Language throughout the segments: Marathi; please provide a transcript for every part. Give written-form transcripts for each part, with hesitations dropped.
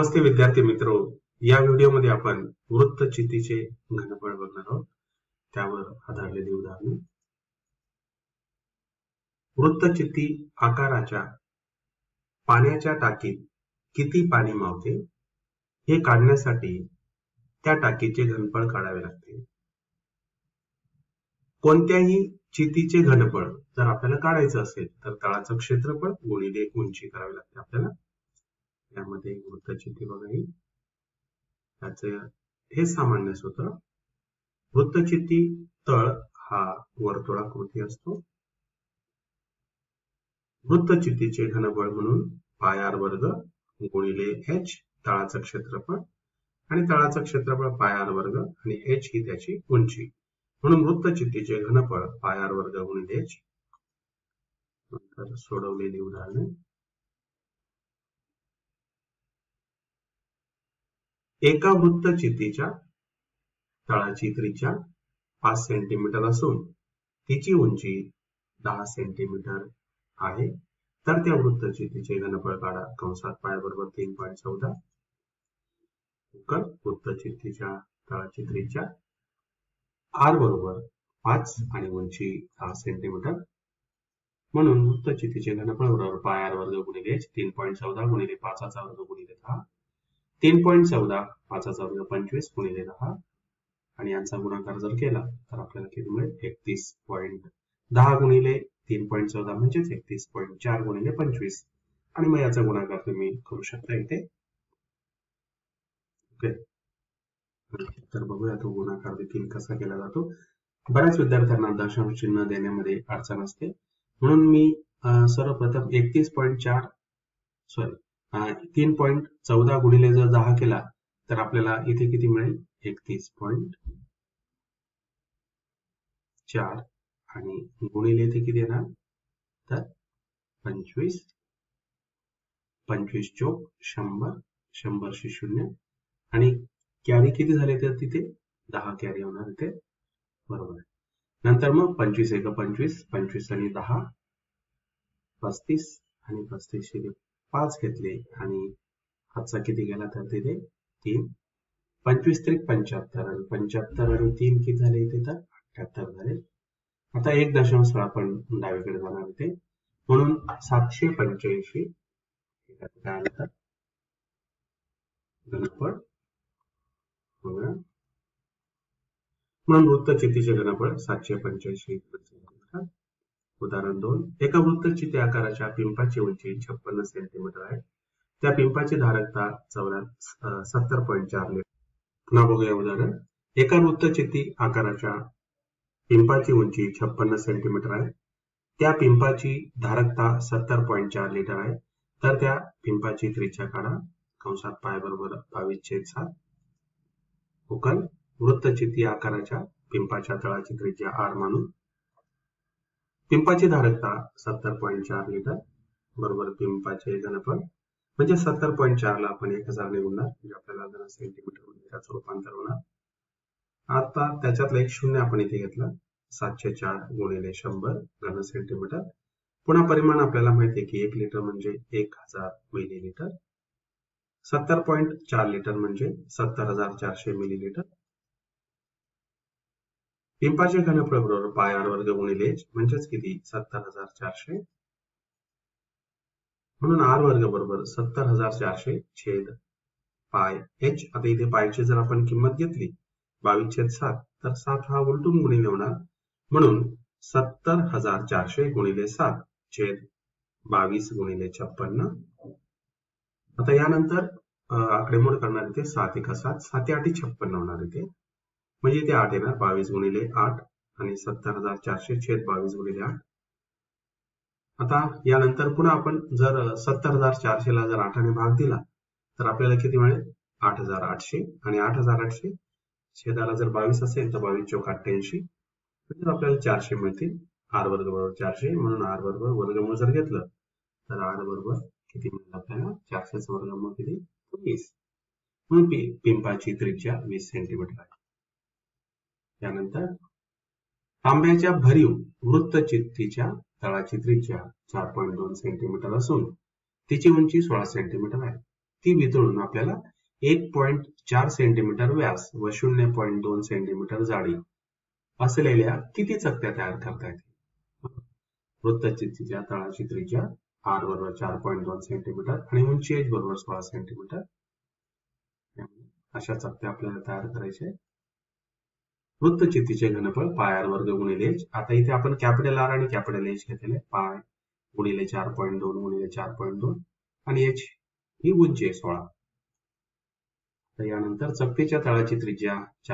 नमस्ते विद्यार्थी मित्रो, या व्हिडिओमध्ये आपण वृत्तचित्तीचे घनफळ बघणार आहोत. त्यावर आधारलेली उदाहरणे. वृत्तचित्ती आकाराच्या पाण्याच्या टाकीत किती पाणी मावते हे काढण्यासाठी त्या टाकीचे घनफळ काढावे लागते. कोणत्याही चित्तीचे घनफळ जर आपल्याला काढायचं असेल तर तळाचं क्षेत्रफळ गुणिले उंची करावी लागते आपल्याला. यामध्ये वृत्तचित्ती बघा, त्याचे हे सामान्य सूत्र. वृत्तचित्ती तळ हा वर्तुळाकृती असतो. वृत्तचित्तीचे घनफळ म्हणून पाय आर वर्ग गुणिले एच तळाचं क्षेत्रफळ, आणि तळाचं क्षेत्रफळ पाय आर वर्ग आणि एच ही त्याची उंची. म्हणून वृत्तचित्तीचे घनफळ पाय आर वर्ग गुणिले एच. नंतर सोडवलेली उदाहरणे. एका वृत्तचित्तीच्या तळाची त्रिज्या 5 सेंटीमीटर असून तिची उंची 10 सेंटीमीटर आहे, तर त्या वृत्तचित्तीचे घनफळ काढा. कंसात पाय बरोबर 3.14. वृत्तचित्तीच्या तळाची त्रिज्या आर बरोबर 5 आणि उंची 10 सेंटीमीटर. म्हणून वृत्तचित्तीचे घनफळ बरोबर पाय आर वर्ग गुणिले 3.14 गुणिले 5चा वर्ग गुणिले 10. 3.14 5चा वर्ग 25 गुणिले 10 आणि यांचा गुणाकार जर केला तर आपल्याला किती मिळेल? 31.10 गुणिले 3.14 म्हणजे 31.4 गुणिले 25. आणि मग याचा गुणाकार तुम्ही करू शकता इथे. ओके, तर बघूया तो गुणाकार देखील कसा केला जातो. बऱ्याच विद्यार्थ्यांना दशांश चिन्ह देण्यामध्ये अडचण असते, म्हणून मी सर्वप्रथम 3.14 गुणिले जर 10 केला तर आपल्याला इथे किती मिळेल? 31.4 आणि गुणिले इथे किती येणार? तर 25. 25 चोक 100, 100 शी 0 आणि कॅरी किती झाले तर तिथे 10 कॅरी होणार इथे, बरोबर आहे. नंतर मग 25 एक 25, 25 आणि 10 35 आणि 35 शी 5 घेतले आणि हातचा किती गेला तर तिथे 3. 25 त्रिक 75 आणि 75 आणि 3 किती झाले इथे तर 78 झाले. आता 1 आपण डावीकडे जाणार इथे, म्हणून 785 घनफळ. म्हणून वृत्तचित्तीचे घनफळ 785. उदाहरण 2. एका वृत्तचित्ती आकाराच्या पिंपाची उंची 56 सेंटीमीटर आहे. त्या पिंपाची धारकता 70.4 लिटर. पुन्हा बघूया उदाहरण. एका वृत्तचित्ती आकाराच्या पिंपाची उंची 56 सेंटीमीटर आहे. त्या पिंपाची धारकता 70.4 लिटर आहे, तर त्या पिंपाची त्रिज्या काढा. कंसात पाय बरोबर 22/7. उकल वृत्तचित्ती आकाराच्या पिंपाच्या तळाची त्रिज्या आर मानून पिंपाची धारकता 70.4 लिटर बरोबर पिंपाचे घनफळ म्हणजे 70.4 ला आपण 1000 ने गुणणार म्हणजे आपल्याला घन सेंटीमीटर मध्ये त्याचं रूपांतर होणार. आता त्याच्यातला एक शून्य आपण इथे घेतला. 704 गुणिले 100 घन सेंटीमीटर. पुन्हा परिमाण आपल्याला माहिती आहे की 1 लिटर म्हणजे 1000 मिलीलिटर. 70.4 लिटर म्हणजे 70,400 मिलीलिटर. पिंपाचे घनफळ बरोबर पाय आर वर्ग गुणिले म्हणजेच किती 70,400. म्हणून आर वर्ग बरोबर 70,400 छेद पाय एच. आता इथे पायची जर आपण किंमत घेतली 22/7 तर 7 हा उलटून गुणिले होणार, म्हणून 70,400 गुणिले 7 छेद 22 गुणिले 56. आता यानंतर आकडेमोड करणार इथे 7 एका 7, 7 8 56 होणार इथे, म्हणजे इथे 8 येणार. 22 गुणिले 8 आणि 70,400 छेद 22 गुणिले 8. आता यानंतर पुन्हा आपण जर 70,400 ला जर 8 ने भाग दिला तर आपल्याला किती मिळेल? 8,800 आणि 8,800 छेदाला जर 22 असेल तर 22 चौक 88 म्हणजे आपल्याला 400 मिळतील. आर वर्ग बरोबर 400, म्हणून आर बरोबर वर्गमूळ जर घेतलं तर आर बरोबर किती मिळेल आपल्याला? 400 वर्गमूळ किती? 20. म्हणून पिंपाची त्रिज्या 20 सेंटीमीटर आहे. त्यानंतर तांब्याच्या भरीव वृत्तचित्तीच्या तळाची त्रिज्या 4.2 सेंटीमीटर असून तिची उंची 16 सेंटीमीटर आहे. ती वितळून आपल्याला 1.4 सेंटीमीटर व्यास व 0.2 सेंटीमीटर जाडी असलेल्या किती चकत्या तयार करता येतील? वृत्तचित्तीच्या तळाची त्रिज्या r बरोबर 4.2 सेंटीमीटर आणि उंची h बरोबर 16 सेंटीमीटर. अशा चकत्या आपल्याला तयार करायचे. वृत्तचित्तीचे घनफळ पाय r वर्ग गुणिले h. आता इथे आपण कॅपिटल R आणि कॅपिटल H घेतलेले. पाय गुणिले 4.2 गुणिले 4.2 आणि h ही उंची आहे 16. तर यानंतर चकतीच्या तळाची त्रिज्या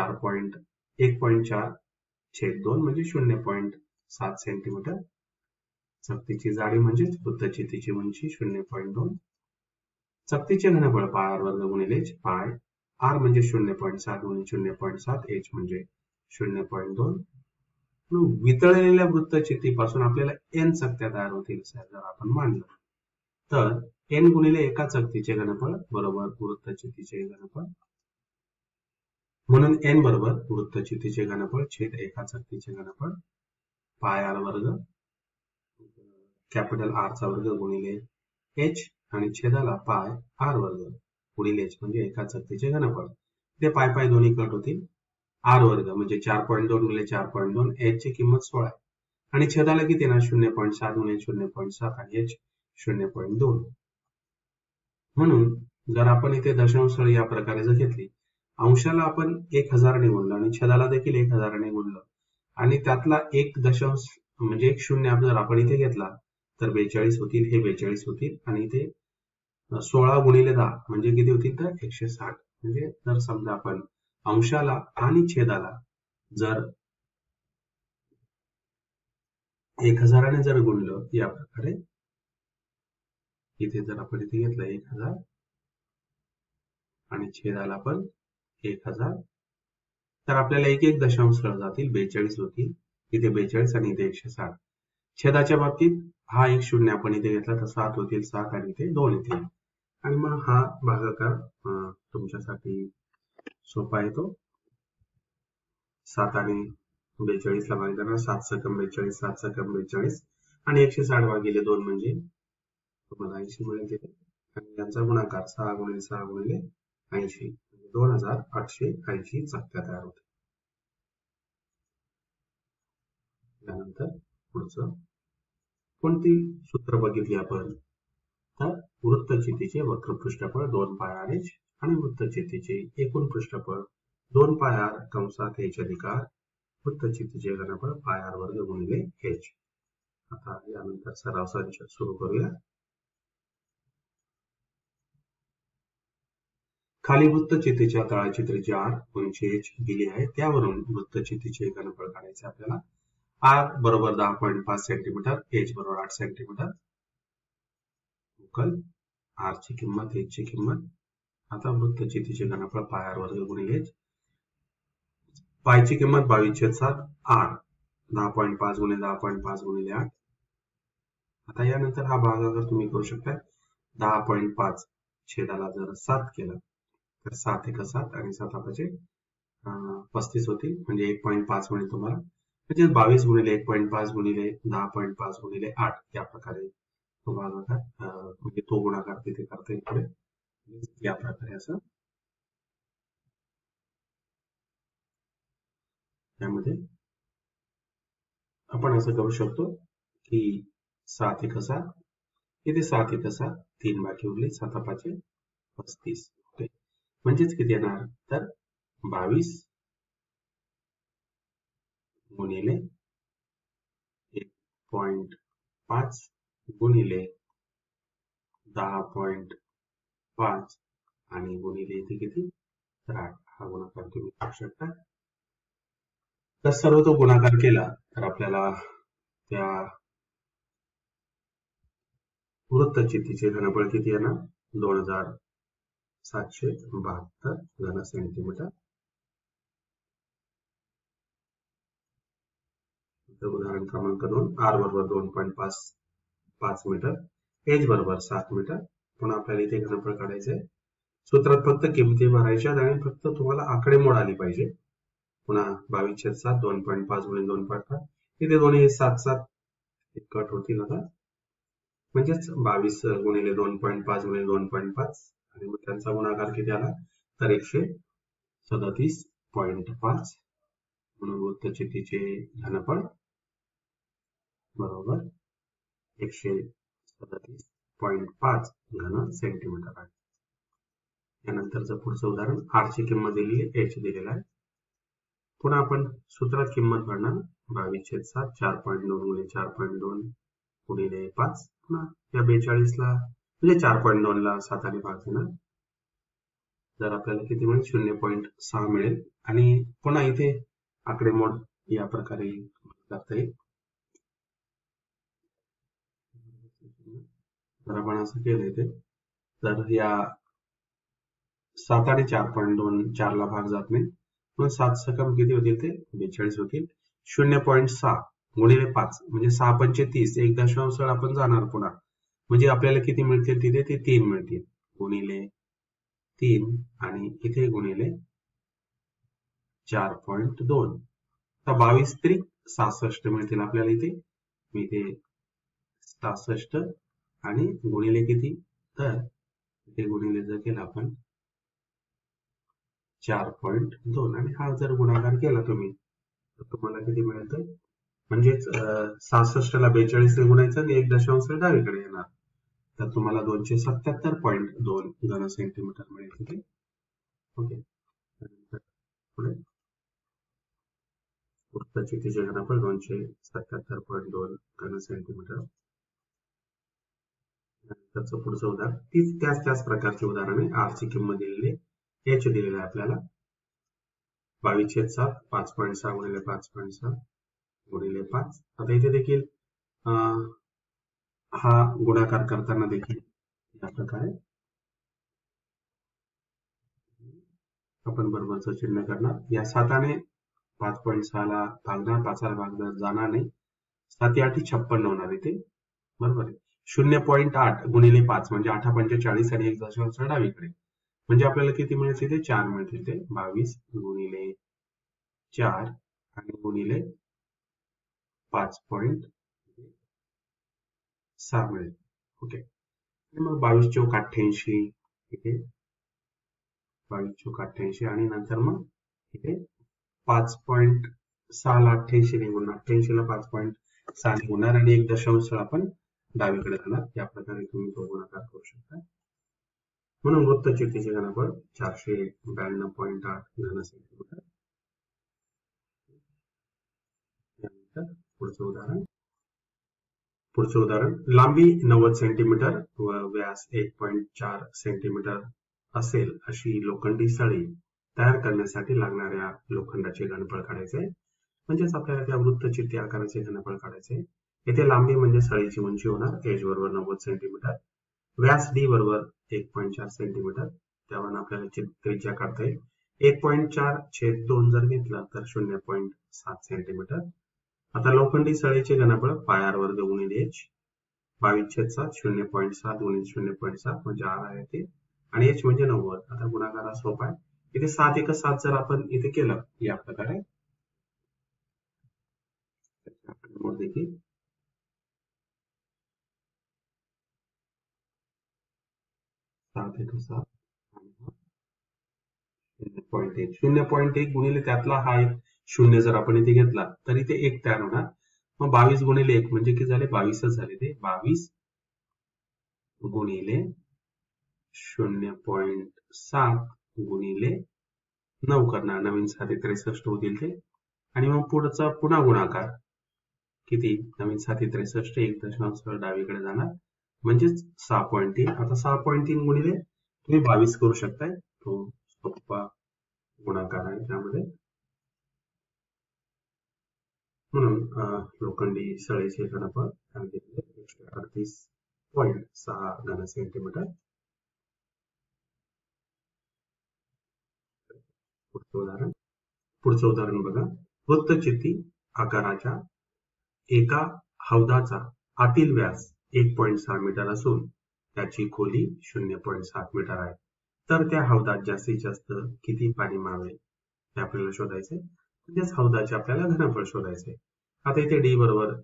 1.4 छेद 2 म्हणजे 0.7 सेंटीमीटर. चकतीची जाडी म्हणजे वृत्तचित्तीची उंची 0.2. चकतीचे घनफळ पाय r वर्ग गुणिले h. पाय r म्हणजे 0.7 गुणिले 0.7, h म्हणजे 0.2. वितळलेल्या वृत्तचित्तीपासून आपल्याला n चकत्या तयार होतील जर आपण मानलं तर n गुणिले एका चकतीचे घनफळ बरोबर वृत्तचित्तीचे घनफळ. म्हणून n बरोबर वृत्तचित्तीचे घनफळ छेद एका चकतीचे घनफळ पाय r वर्ग कॅपिटल R चा वर्ग गुणिले h आणि छेदाला पाय r वर्ग गुणिले h म्हणजे एका चकतीचे घनफळ. ते पाय दोन्ही कट होतील. r वर्ग म्हणजे 4.2 गुणिले 4.2, h ची किंमत 16 आहे आणि छेदाला किती येणार 0.7 गुणिले 0.7 आणि h 0.2. म्हणून जर आपण इथे दशांश या प्रकारे जर घेतली, अंशाला आपण 1000 ने गुणलं आणि छेदाला देखील 1000 ने गुणलं आणि त्यातला एक दशांश म्हणजे एक शून्य जर आपण इथे घेतला तर 42 होतील. हे 42 होतील आणि इथे 16 गुणिले 10 म्हणजे किती होतील तर 160. म्हणजे जर समजा आपण अंशाला आणि छेदाला जर 1000 ने जर गुणलं या प्रकारे, इथे जर आपण इथे घेतलं 1000 आणि छेदाला पण 1000 तर आपल्याला एक एक दशांश जातील, 42 होतील. इथे 42 आणि इथे 160. छेदाच्या बाबतीत हा एक शून्य आपण इथे घेतला तर 7 होतील, 7 आणि इथे 2 येतील आणि मग हा भागाकार तुमच्यासाठी सोपा येतो. 7 आणि 42 ला भागिले 7 सकम 42, 7 सकम 42 आणि 160 भागिले 2 म्हणजे तुम्हाला 80 मिळेल तिथे. आणि यांचा गुणाकार 6 गुणिले 6 गुणिले 80 म्हणजे 2880 चकत्या तयार होते. त्यानंतर पुढचं कोणती सूत्र बघितली आपण तर वृत्तचित्तीचे वक्र पृष्ठफळ 2 पाय r h आणि वृत्तचित्तीचे एकूण पृष्ठफळ 2 पाय r कंसात h अधिकार वृत्तचित्तीचे घनफळ पाय r वर्ग गुणिले h. आता यानंतर सराव संच सुरू करूया. खाली वृत्तचित्तीच्या तळाची त्रिज्या r, उंची h दिली आहे. त्यावरून वृत्तचित्तीचे घनफळ काढायचे आपल्याला. r बरोबर 10.5 सेंटीमीटर, h बरोबर 8 सेंटीमीटर. उकल r ची किंमत, h ची किंमत. आता वृत्तचित्तीचे घनफळ पाय r वर्ग गुणिले h. पायची किंमत 22/7 r 10.5 गुणिले 10.5 गुणिले 8. आता यानंतर हा भागाकार तुम्ही करू शकता. 10.5 छेदाला जर 7 केला तर 7 1 7 आणि 7 5 35 होतील म्हणजे 1.5 मिळेल तुम्हाला. म्हणजे 22 गुणिले 1.5 गुणिले 10.5 गुणिले 8 या प्रकारे तो भागाकार म्हणजे तो गुणाकार तिथे करता येईल पुढे या प्रकारे. असं त्यामध्ये आपण असं करू शकतो की 7 1 7 इथे 7 1 7 3 बाकी उरले 7 5 35 म्हणजेच किती येणार तर 22 गुणिले 1.5 गुणिले 10.5 आणि गुणिले इथे किती तर 8. हा गुणाकार तुम्ही करू शकता. तर सर्व तो गुणाकार केला तर आपल्याला त्या वृत्तचित्तीचे घनफळ किती येणार 2772 घन सेंटीमीटर. उदाहरण क्रमांक 2. r बरोबर 2.5 मीटर, h बरोबर 7 मीटर. पुन्हा आपल्याला इथे घनफळ काढायचे. सूत्रात फक्त किमती भरायच्या आणि फक्त तुम्हाला आकडेमोड आली पाहिजे. पुन्हा 22/7 2.5 गुणिले 2.5 इथे दोन्ही 7 7 कट होतील. आता म्हणजेच 22 गुणिले 2.5 गुणिले 2.5 आणि मग त्यांचा गुणाकार किती आला तर 137.5 म्हणून वृत्तचित्तीचे घनफळ बरोबर 137.5 घन सेंटीमीटर आहे. यानंतरचं पुढचं उदाहरण आर ची किंमत दिलेली एच दिलेला आहे. पुन्हा आपण सूत्रात किंमत भरणार 22/7 4.2 गुणिले 4.2 गुणिले 5 पुन्हा या 42 ला म्हणजे 4.2 ला 7 ने भाग देणार तर आपल्याला किती मिळेल 0.6 मिळेल. आणि पुन्हा इथे आकडेमोड या प्रकारे करता येईल. तर आपण असं केलं इथे तर या 7 आणि 4.2 4 ला भाग जात नाही मग 7 सकम किती होतील ते 42 होतील. 0.6 गुणिले 5 म्हणजे 6 पंचे 30 एक दशांश आपण जाणार पुन्हा म्हणजे आपल्याला किती मिळतील तिथे ते 3 मिळतील गुणिले 3 आणि इथे गुणिले 4.2 तर 22 त्रिक 66 मिळतील आपल्याला इथे. मी इथे 66 आणि गुणिले किती तर इथे गुणिले जर केला आपण 4.2 आणि हा जर गुणाकार केला तुम्ही तर तुम्हाला किती मिळतं म्हणजेच 66 ला 42 ने गुणायचं आणि 1 दशांश डावीकडे येणार तर तुम्हाला 277.2 घन सेंटीमीटर मिळेल तिथे. ओके पुढे वृत्तचित्तीचे घनफळ 277.2 घन सेंटीमीटर. त्याचं पुढचं उदाहरण त्याच प्रकारचे उदाहरण आहे. आर ची किंमत दिलेली एच दिलेली आहे आपल्याला 22/7 5.6 गुणिले 5.6 गुणिले 5. आता इथे देखील हा गुणाकार करताना देखील या प्रकारे आपण बरोबरचं चिन्ह करणार. या 7 5.6 ला भागणार 5 ला भागणार जाणार नाही 7 8 56 होणार इथे बरोबर आहे. 0.8 गुणिले 5 म्हणजे 8 पंचे 40 आणि 1 दशांश डावीकडे म्हणजे आपल्याला किती मिळेल तिथे 4 मिळतील ते 22 गुणिले 4 आणि गुणिले 5.6 मिळेल. ओके आणि मग 22 चौक 88 इथे 22 चौक 88 आणि नंतर मग इथे 5.6 ला 88 निघून 88 ला 5.6 निघून आणि 1 दशांश आपण डावीकडे जाणार. या प्रकारे तुम्ही तो गुणाकार करू शकता. म्हणून वृत्तचित्तीचे घनफळ 492.8 घन सेंटीमीटर. त्यानंतर पुढचं उदाहरण लांबी 90 सेंटीमीटर व व्यास 1.4 सेंटीमीटर असेल अशी लोखंडी सळी तयार करण्यासाठी लागणाऱ्या लोखंडाचे घनफळ काढायचे म्हणजेच आपल्याला त्या वृत्तचित्ती आकाराचे घनफळ काढायचे. येथे लांबी म्हणजे सळीची उंची होणार एज बरोबर 90 सेंटीमीटर व्यास डी बरोबर 1.4 सेंटीमीटर त्यावर आपल्याला त्रिज्या काढता येईल. 1.4/2 जर घेतला तर 0.7 सेंटीमीटर. आता लोखंडी सळीचे घनफळ पाय वर्ग गुणिले एच 22/7 0.7 गुणिले 0.7 म्हणजे आर आहे ते आणि एच म्हणजे 90. आता गुणाकार सोपा आहे. इथे 7 1 7 जर आपण इथे केलं या प्रकारे देखील 7 1 7 0.1 गुणिले त्यातला हा एक शून्य जर आपण इथे घेतला तर इथे 1 तयार होणार. मग 22 गुणिले 1 म्हणजे किती झाले 22च झाले ते 22 गुणिले 0.7 गुणिले 9 करणार नवीन 7 63 होतील ते आणि मग पुढचा पुन्हा गुणाकार किती नवीन 7 63 1 दशांश डावीकडे जाणार म्हणजेच 6.3. आता 6.3 गुणिले तुम्ही 22 करू शकताय तो सोपा गुणाकार आहे त्यामध्ये. म्हणून लोखंडी सळीचे घनफळ 138.6 घन सेंटीमीटर. पुढचं उदाहरण बघा. वृत्तचित्ती आकाराच्या एका हौदाचा आतील व्यास 1.6 मीटर असून त्याची खोली 0.7 मीटर आहे. तर त्या हौदात जास्तीत जास्त किती पाणी मावेल हे आपल्याला शोधायचे म्हणजेच हौदाचे आपल्याला घनफळ शोधायचे. आता इथे डी बरोबर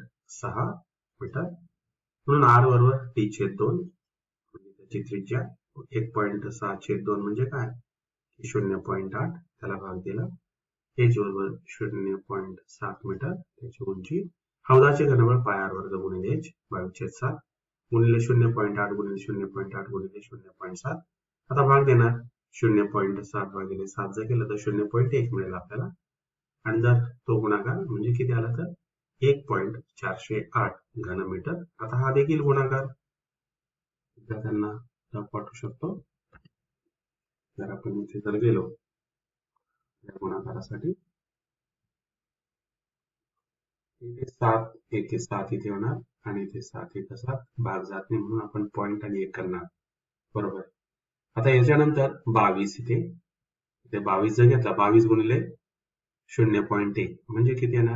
1.6 मीटर म्हणून आर बरोबर टी/2 म्हणजे त्याची त्रिज्या 1.6/2 म्हणजे काय? 0.8 त्याला भाग दिला. h बरोबर 0.7 मीटर त्याची उंची. हौदाचे घनबळ πr वर्ग गुणिले h 22/7 गुणिले 0.8 गुणिले 0.8 गुणिले 0.7. आता भाग देणार 0.7 भागिले 7 जर केलं तर 0.1 मिळेल आपल्याला. आणि जर तो गुणाकार म्हणजे किती आला तर 1.408 घनमीटर. आता हा देखील गुणाकार विद्यार्थ्यांना पाठवू शकतो. जर आपण इथे जर गेलो या गुणाकारासाठी इथे 7 येथे 7 इथे होणार आणि इथे 7 इथे 7 भाग जात नाही म्हणून आपण पॉईंट आणि 1 करणार. बरोबर. आता याच्यानंतर 22 इथे 22 जर घेतला 22 गुणिले 0.1 म्हणजे किती येणार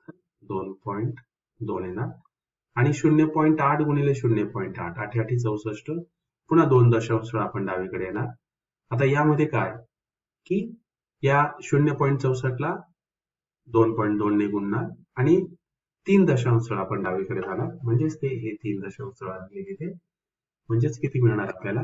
2.2 येणार. आणि 0.8 गुणिले 0.8 8 8 64 पुन्हा 2 दशांश आपण डावीकडे येणार. आता यामध्ये काय की या 0.64 ला 2.2 ने गुणणार आणि 3 दशांश आपण डावीकडे जाणार म्हणजेच ते हे 3 दशांश आले तिथे म्हणजेच किती मिळणार आपल्याला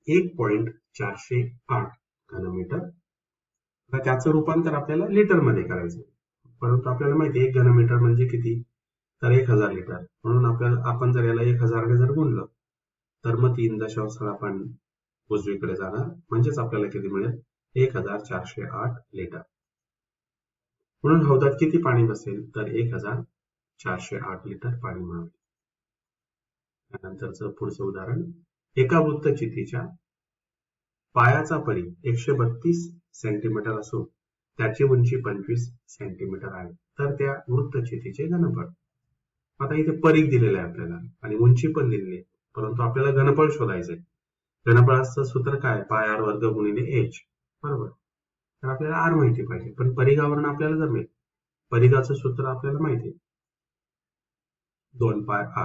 1.408 घनमीटर. आता त्याचं रूपांतर आपल्याला लिटर मध्ये करायचं. परंतु आपल्याला माहिती आहे 1 घनमीटर म्हणजे किती तर 1000 लिटर. म्हणून आपल्याला आपण जर याला 1000 ने जर गुणलं तर मग 3 दशांश आपण उजवीकडे जाणार म्हणजेच आपल्याला किती मिळेल 1408 लिटर. म्हणून हौदात किती पाणी बसेल तर 1408 लिटर पाणी मिळेल. त्यानंतरचं पुढचं उदाहरण एका वृत्तचितीच्या पायाचा परी 132 सेंटीमीटर असून त्याची उंची 25 सेंटीमीटर आहे तर त्या वृत्तचितीचे घनफळ. आता इथे परीघ दिलेलं आहे आपल्याला आणि उंची पण दिलेली आहे परंतु आपल्याला घनफळ शोधायचंय. घनफळाचं सूत्र काय πr वर्ग गुणिले h. बरोबर. तर आपल्याला r माहिती पाहिजे पण परिघावरून आपल्याला जमेल. परिघाचं सूत्र आपल्याला माहिती आहे 2πr.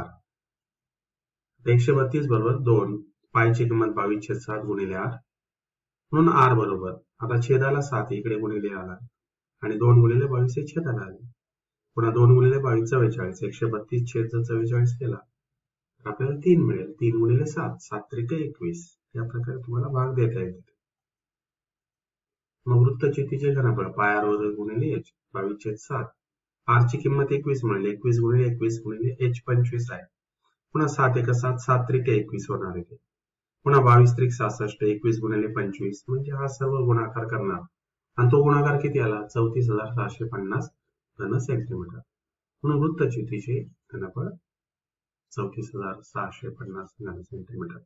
132 बरोबर 2 पायची किंमत 22/7 गुणिले r म्हणून r बरोबर आता छेदाला 7 इकडे गुणिले आला आणि 2 गुणिले 22 हे छेदाला आले. पुन्हा 2 गुणिले 22 44 132 छेद 44 केला तर आपल्याला 3 मिळेल. 3 गुणिले 7 7 त्रिक 21 या प्रकारे तुम्हाला भाग देता येईल. मग वृत्तचितीचे घनफळ πr वर्ग गुणिले h 22/7 r ची किंमत 21 मिळेल. 21 गुणिले 21 गुणिले h 25 आहे. पुन्हा 7 1 7 7 त्रिक 21 होणार आहे. पुन्हा 22 त्रिक 66 21 गुणिले 25 म्हणजे हा सर्व गुणाकार करणार आणि तो गुणाकार किती आला 34650 घन सेंटीमीटर. म्हणून वृत्तचितीचे घनफळ 34650 घन सेंटीमीटर.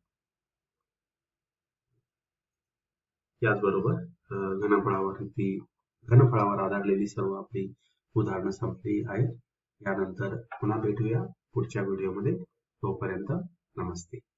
याचबरोबर घनफळावर आधारलेली सर्व आपली उदाहरणं संपली आहेत. यानंतर पुन्हा भेटूया पुढच्या व्हिडिओमध्ये. तोपर्यंत नमस्ते.